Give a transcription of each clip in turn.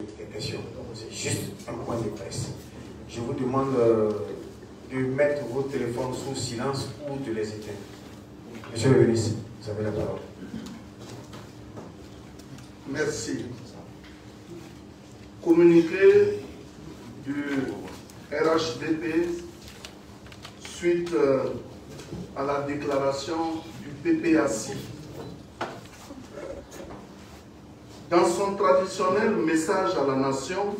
questions. Donc c'est juste un point de presse. Je vous demande de mettre vos téléphones sous silence ou de les éteindre. Monsieur le ministre, vous avez la parole. Merci. Communiqué du RHDP suite à la déclaration du PPACI. Dans son traditionnel message à la nation,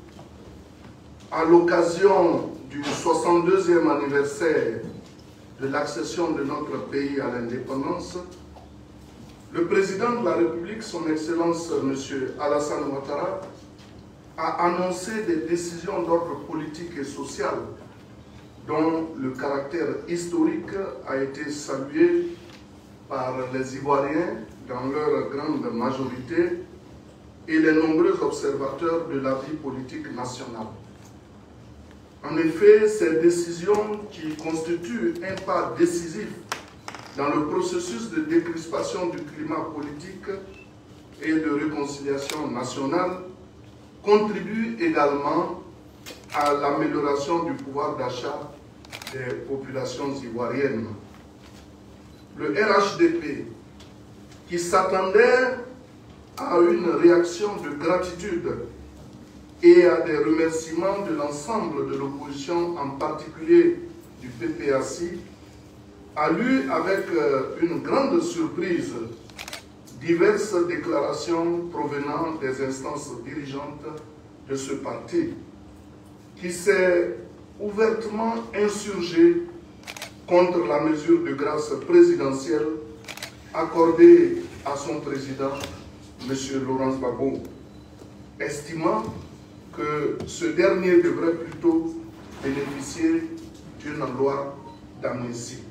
à l'occasion du 62e anniversaire de l'accession de notre pays à l'indépendance, le président de la République, son Excellence M. Alassane Ouattara, a annoncé des décisions d'ordre politique et social dont le caractère historique a été salué par les Ivoiriens dans leur grande majorité et les nombreux observateurs de la vie politique nationale. En effet, ces décisions qui constituent un pas décisif dans le processus de décrispation du climat politique et de réconciliation nationale contribuent également à l'amélioration du pouvoir d'achat des populations ivoiriennes. Le RHDP, qui s'attendait à une réaction de gratitude et à des remerciements de l'ensemble de l'opposition, en particulier du PPACI, a lu avec une grande surprise diverses déclarations provenant des instances dirigeantes de ce parti, qui s'est ouvertement insurgé contre la mesure de grâce présidentielle accordée à son président, M. Laurent Gbagbo, estimant que ce dernier devrait plutôt bénéficier d'une loi d'amnistie.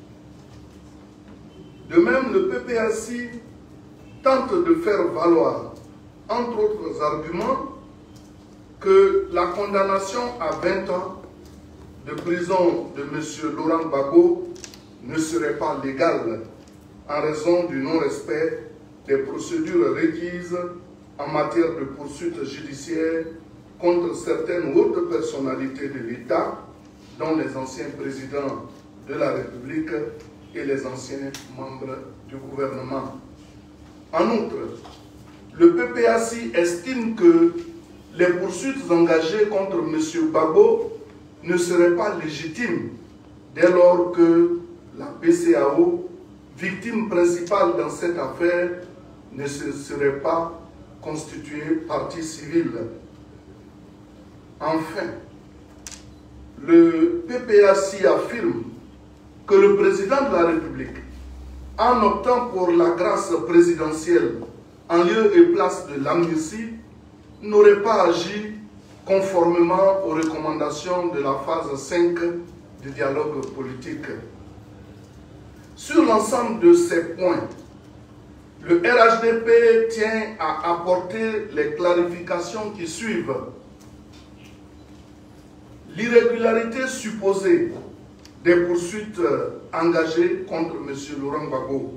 De même, le PPACI tente de faire valoir, entre autres arguments, que la condamnation à 20 ans de prison de M. Laurent Gbagbo ne serait pas légale en raison du non-respect des procédures requises en matière de poursuites judiciaires contre certaines hautes personnalités de l'État, dont les anciens présidents de la République et les anciens membres du gouvernement. En outre, le PPACI estime que les poursuites engagées contre M. Gbagbo ne seraient pas légitimes dès lors que la BCEAO, victime principale dans cette affaire, ne se serait pas constituée partie civile. Enfin, le PPACI affirme que le président de la République, en optant pour la grâce présidentielle en lieu et place de l'amnistie, n'aurait pas agi conformément aux recommandations de la phase 5 du dialogue politique. Sur l'ensemble de ces points, le RHDP tient à apporter les clarifications qui suivent. L'irrégularité supposée des poursuites engagées contre M. Laurent Gbagbo,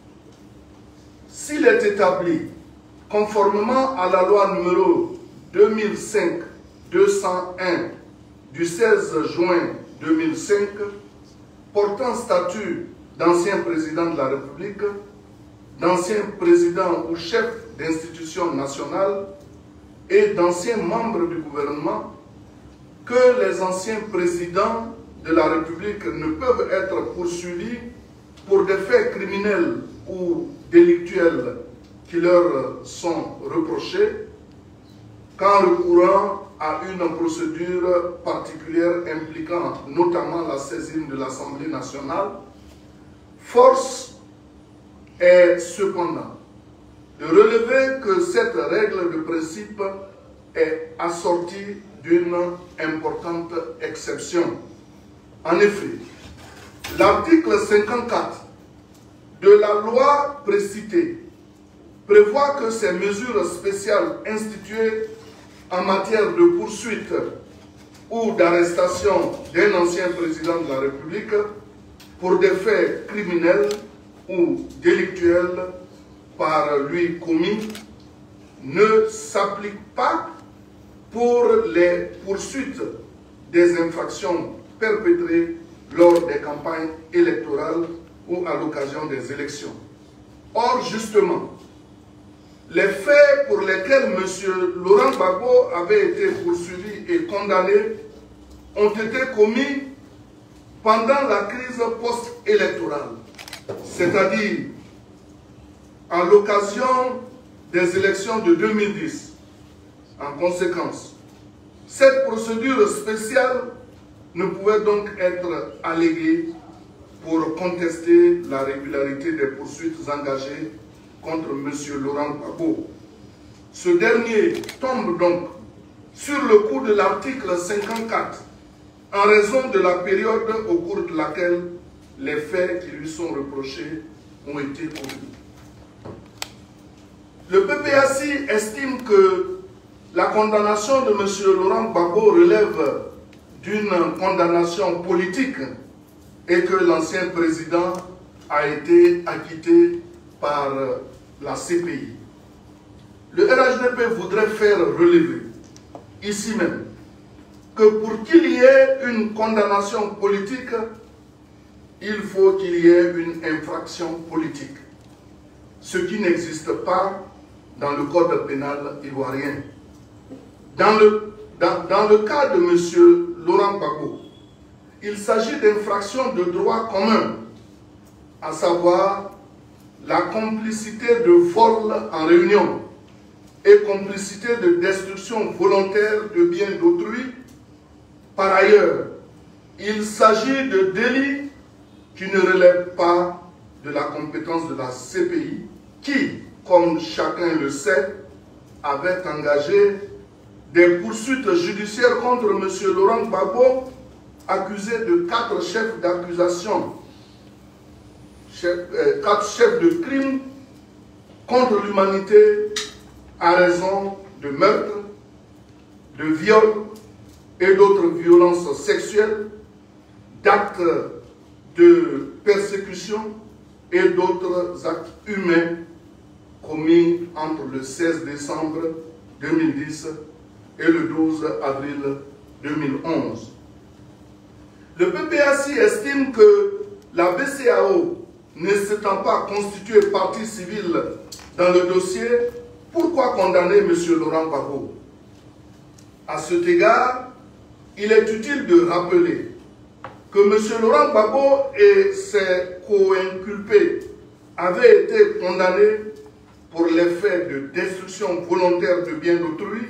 s'il est établi, conformément à la loi numéro 2005-201 du 16 juin 2005, portant statut d'ancien président de la République, d'ancien président ou chef d'institution nationale et d'anciens membres du gouvernement, que les anciens présidents de la République ne peuvent être poursuivis pour des faits criminels ou délictuels qui leur sont reprochés qu'en recourant à une procédure particulière impliquant notamment la saisine de l'Assemblée nationale. Force est cependant de relever que cette règle de principe est assortie d'une importante exception. En effet, l'article 54 de la loi précitée prévoit que ces mesures spéciales instituées en matière de poursuite ou d'arrestation d'un ancien président de la République pour des faits criminels ou délictuels par lui commis ne s'appliquent pas pour les poursuites des infractions perpétrées lors des campagnes électorales ou à l'occasion des élections. Or, justement, les faits pour lesquels M. Laurent Gbagbo avait été poursuivi et condamné ont été commis pendant la crise post-électorale, c'est-à-dire à l'occasion des élections de 2010. En conséquence, cette procédure spéciale ne pouvait donc être alléguée pour contester la régularité des poursuites engagées contre M. Laurent Gbagbo. Ce dernier tombe donc sur le coup de l'article 54 en raison de la période au cours de laquelle les faits qui lui sont reprochés ont été commis. Le PPACI estime que la condamnation de M. Laurent Gbagbo relève d'une condamnation politique et que l'ancien président a été acquitté par la CPI. Le RHDP voudrait faire relever, ici même, que pour qu'il y ait une condamnation politique, il faut qu'il y ait une infraction politique, ce qui n'existe pas dans le code pénal ivoirien. Dans le cas de M. Laurent Gbagbo, il s'agit d'infractions de droit commun, à savoir la complicité de vol en réunion et complicité de destruction volontaire de biens d'autrui. Par ailleurs, il s'agit de délits qui ne relèvent pas de la compétence de la CPI, qui, comme chacun le sait, avait engagé des poursuites judiciaires contre M. Laurent Gbagbo, accusé de 4 chefs d'accusation, 4 chefs de crime contre l'humanité à raison de meurtre, de viol et d'autres violences sexuelles, d'actes de persécution et d'autres actes humains commis entre le 16 décembre 2010 et le 12 avril 2011. Le PPACI estime que la BCEAO, ne s'étant pas constituée partie civile dans le dossier, pourquoi condamner M. Laurent Gbagbo? À cet égard, il est utile de rappeler que M. Laurent Gbagbo et ses co-inculpés avaient été condamnés pour les faits de destruction volontaire de biens d'autrui,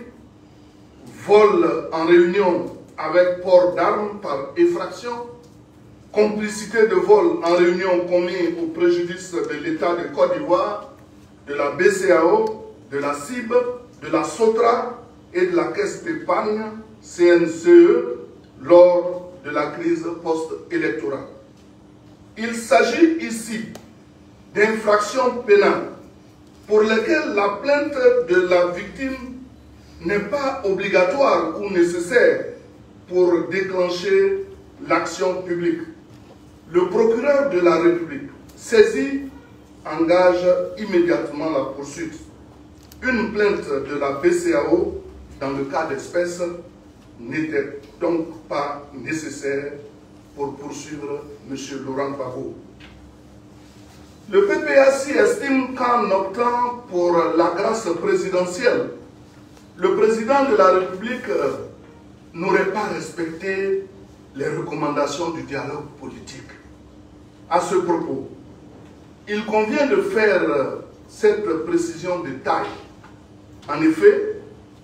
vol en réunion avec port d'armes par effraction, complicité de vol en réunion commis au préjudice de l'État de Côte d'Ivoire, de la BCEAO, de la CIB, de la SOTRA et de la Caisse d'épargne CNCE lors de la crise post-électorale. Il s'agit ici d'infractions pénales pour lesquelles la plainte de la victime n'est pas obligatoire ou nécessaire pour déclencher l'action publique. Le procureur de la République, saisi, engage immédiatement la poursuite. Une plainte de la BCEAO, dans le cas d'espèce, n'était donc pas nécessaire pour poursuivre M. Laurent Gbagbo. Le PPACI estime qu'en optant pour la grâce présidentielle, le président de la République n'aurait pas respecté les recommandations du dialogue politique. À ce propos, il convient de faire cette précision de taille. En effet,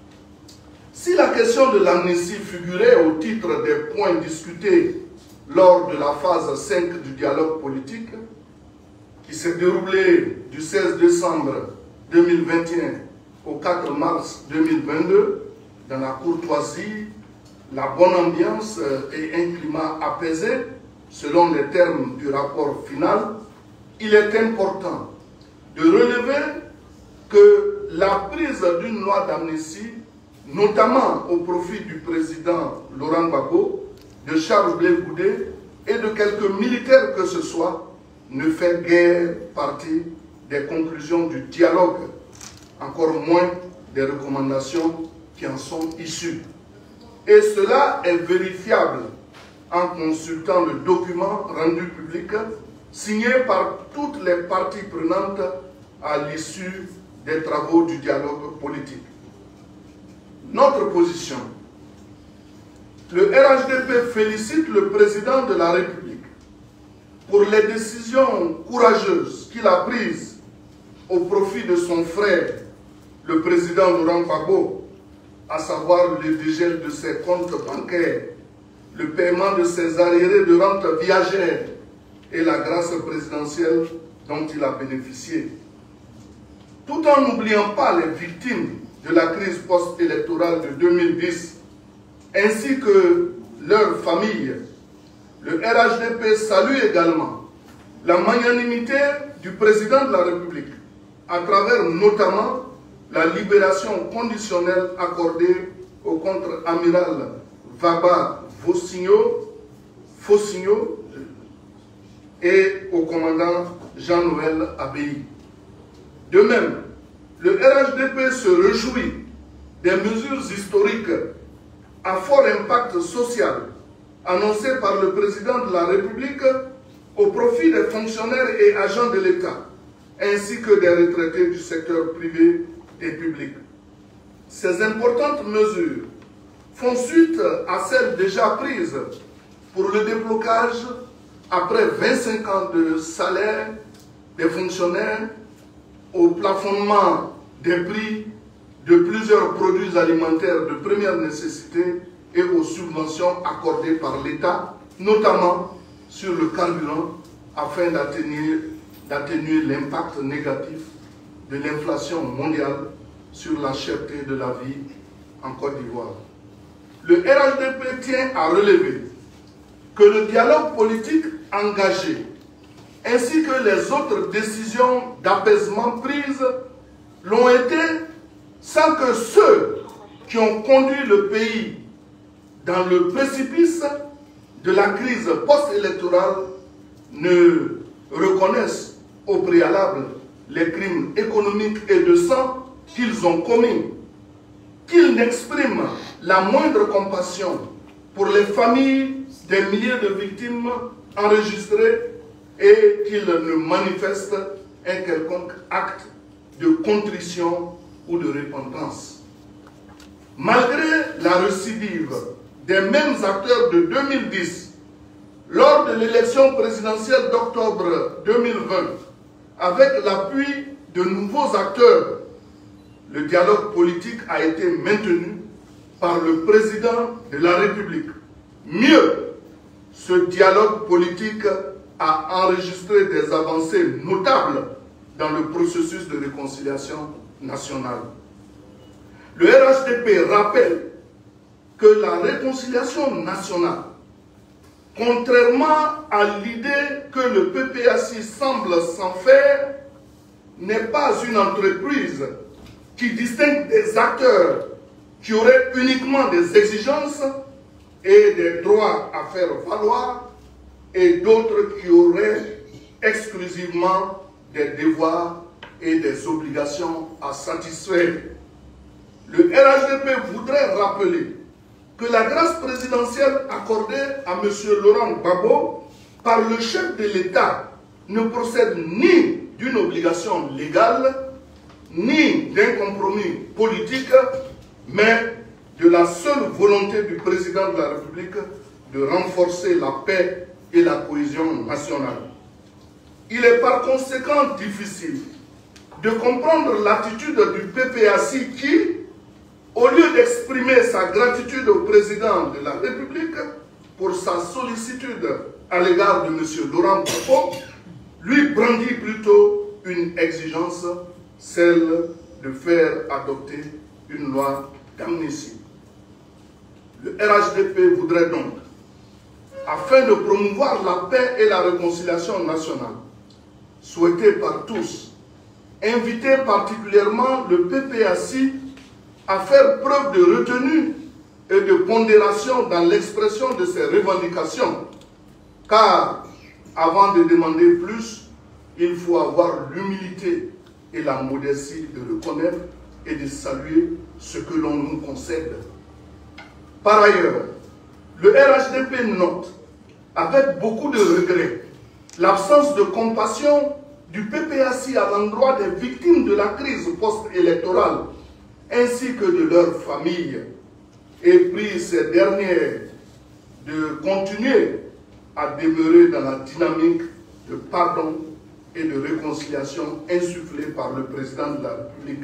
si la question de l'amnistie figurait au titre des points discutés lors de la phase 5 du dialogue politique, qui s'est déroulée du 16 décembre 2021 au 4 mars 2022, dans la courtoisie, la bonne ambiance et un climat apaisé, selon les termes du rapport final, il est important de relever que la prise d'une loi d'amnistie, notamment au profit du président Laurent Gbagbo, de Charles Blé Goudé et de quelques militaires que ce soit, ne fait guère partie des conclusions du dialogue, encore moins des recommandations qui en sont issus. Et cela est vérifiable en consultant le document rendu public signé par toutes les parties prenantes à l'issue des travaux du dialogue politique. Notre position. Le RHDP félicite le président de la République pour les décisions courageuses qu'il a prises au profit de son frère, le président Laurent Gbagbo, à savoir le dégel de ses comptes bancaires, le paiement de ses arriérés de rente viagère et la grâce présidentielle dont il a bénéficié. Tout en n'oubliant pas les victimes de la crise post-électorale de 2010, ainsi que leurs familles, le RHDP salue également la magnanimité du président de la République, à travers notamment la libération conditionnelle accordée au contre-amiral Vaba Fossigno et au commandant Jean-Noël Abbaye. De même, le RHDP se réjouit des mesures historiques à fort impact social annoncées par le président de la République au profit des fonctionnaires et agents de l'État, ainsi que des retraités du secteur privé et public. Ces importantes mesures font suite à celles déjà prises pour le déblocage après 25 ans de salaire des fonctionnaires, au plafonnement des prix de plusieurs produits alimentaires de première nécessité et aux subventions accordées par l'État, notamment sur le carburant, afin d'atténuer l'impact négatif de l'inflation mondiale sur la cherté de la vie en Côte d'Ivoire. Le RHDP tient à relever que le dialogue politique engagé ainsi que les autres décisions d'apaisement prises l'ont été sans que ceux qui ont conduit le pays dans le précipice de la crise post-électorale ne reconnaissent au préalable les crimes économiques et de sang qu'ils ont commis, qu'ils n'expriment la moindre compassion pour les familles des milliers de victimes enregistrées et qu'ils ne manifestent un quelconque acte de contrition ou de repentance. Malgré la récidive des mêmes acteurs de 2010, lors de l'élection présidentielle d'octobre 2020, avec l'appui de nouveaux acteurs, le dialogue politique a été maintenu par le président de la République. Mieux, ce dialogue politique a enregistré des avancées notables dans le processus de réconciliation nationale. Le RHDP rappelle que la réconciliation nationale, contrairement à l'idée que le PPAC semble s'en faire, n'est pas une entreprise qui distingue des acteurs qui auraient uniquement des exigences et des droits à faire valoir et d'autres qui auraient exclusivement des devoirs et des obligations à satisfaire. Le RHDP voudrait rappeler que la grâce présidentielle accordée à M. Laurent Gbagbo par le chef de l'État ne procède ni d'une obligation légale, ni d'un compromis politique, mais de la seule volonté du président de la République de renforcer la paix et la cohésion nationale. Il est par conséquent difficile de comprendre l'attitude du PPAC qui, au lieu d'exprimer sa gratitude au président de la République pour sa sollicitude à l'égard de M. Laurent Gbagbo, lui brandit plutôt une exigence, celle de faire adopter une loi d'amnistie. Le RHDP voudrait donc, afin de promouvoir la paix et la réconciliation nationale, souhaitée par tous, inviter particulièrement le PPAC à faire preuve de retenue et de pondération dans l'expression de ses revendications, car avant de demander plus, il faut avoir l'humilité et la modestie de reconnaître et de saluer ce que l'on nous concède. Par ailleurs, le RHDP note, avec beaucoup de regrets, l'absence de compassion du PPACI à l'endroit des victimes de la crise post-électorale ainsi que de leurs familles, et prie ces dernières de continuer à demeurer dans la dynamique de pardon et de réconciliation insufflée par le président de la République.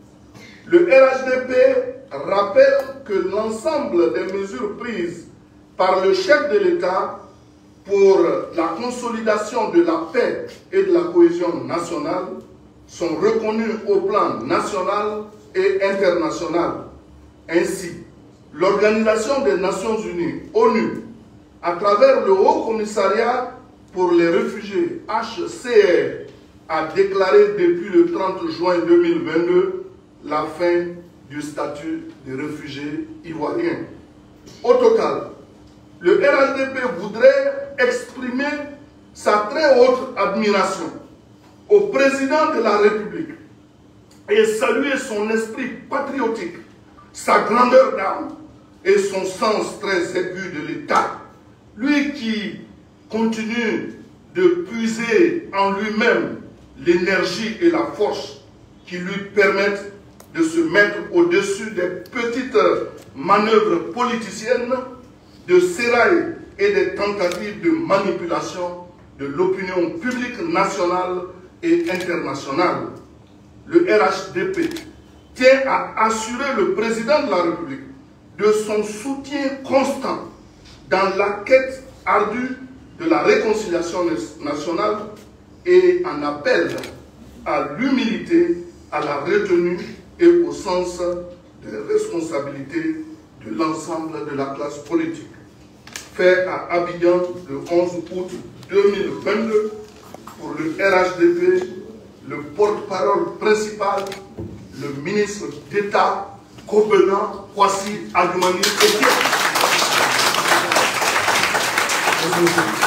Le RHDP rappelle que l'ensemble des mesures prises par le chef de l'État pour la consolidation de la paix et de la cohésion nationale sont reconnues au plan national et international. Ainsi, l'Organisation des Nations Unies, ONU, à travers le Haut Commissariat pour les réfugiés, HCR, a déclaré depuis le 30 juin 2022 la fin du statut de réfugié ivoirien. Au total, le RHDP voudrait exprimer sa très haute admiration au président de la République et saluer son esprit patriotique, sa grandeur d'âme et son sens très aigu de l'État. Lui qui continue de puiser en lui-même l'énergie et la force qui lui permettent de se mettre au-dessus des petites manœuvres politiciennes, de sérail et des tentatives de manipulation de l'opinion publique nationale et internationale. Le RHDP tient à assurer le président de la République de son soutien constant dans la quête ardue de la réconciliation nationale et en appelle à l'humilité, à la retenue et au sens de responsabilité de l'ensemble de la classe politique. Fait à Abidjan le 11 août 2022 pour le RHDP, le porte-parole principal, le ministre d'État, Kobenna Kwasi Adjoumani.